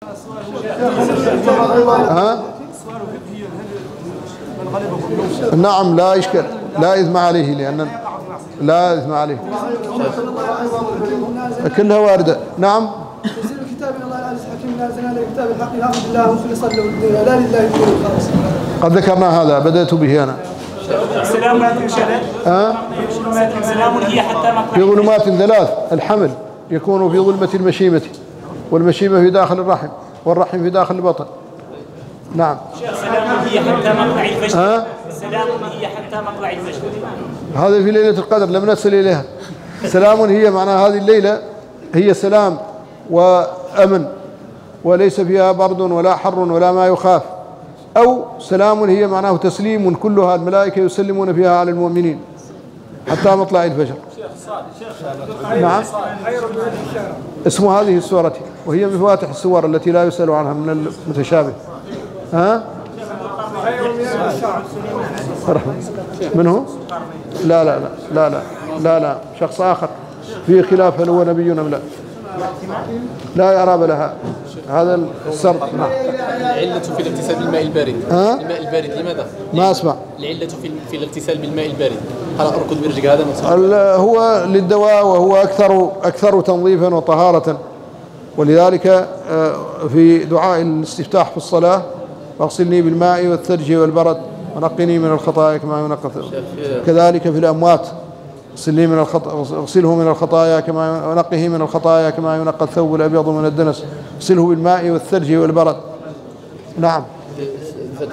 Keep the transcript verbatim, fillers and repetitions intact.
ها؟ نعم لا إشكال، لا إثم عليه، لأن لا إثم عليه، كلها واردة. نعم. تنزيل الكتاب من الله العزيز الحكيم لا زال كتاب الحق يحفظ الله مخلصا له الدين لا لله الدين الخالص. قد ذكرنا هذا، بدأت به أنا. سلام ها؟ سلام هي حتى مطلع في ظلمات ثلاث، الحمل يكون في ظلمة المشيمة، والمشيمة في داخل الرحم، والرحم في داخل البطن. نعم. سلام هي حتى مطلع الفجر. ها؟ سلام هي حتى مطلع الفجر. هذا في ليلة القدر لم نصل إليها. سلام هي معناها هذه الليلة هي سلام وأمن، وليس فيها برد ولا حر ولا ما يخاف. أو سلام هي معناه تسليم، كلها الملائكة يسلمون فيها على المؤمنين حتى مطلع الفجر. نعم. اسم هذه السورة، وهي من فواتح السور التي لا يسأل عنها من المتشابه. ها؟ من هو؟ لا لا لا لا لا لا لا شخص آخر فيه خلاف هل هو نبي أم لا. لا يعرب لها هذا السرد. نعم. العلة في الاغتسال بالماء البارد. ها؟ الماء البارد لماذا؟ ما أسمع. العلة في في الاغتسال بالماء البارد. هل أركض برجلك هذا؟ هو للدواء، وهو أكثر أكثر تنظيفا وطهارة، ولذلك في دعاء الاستفتاح في الصلاة: اغسلني بالماء والثلج والبرد ونقني من الخطايا كما ينقى. كذلك في الأموات: اغسلني من الخط... اغسله من الخطايا كما ونقه من الخطايا كما ينقى الثوب الأبيض من الدنس. اغسله بالماء والثلج والبرد. نعم.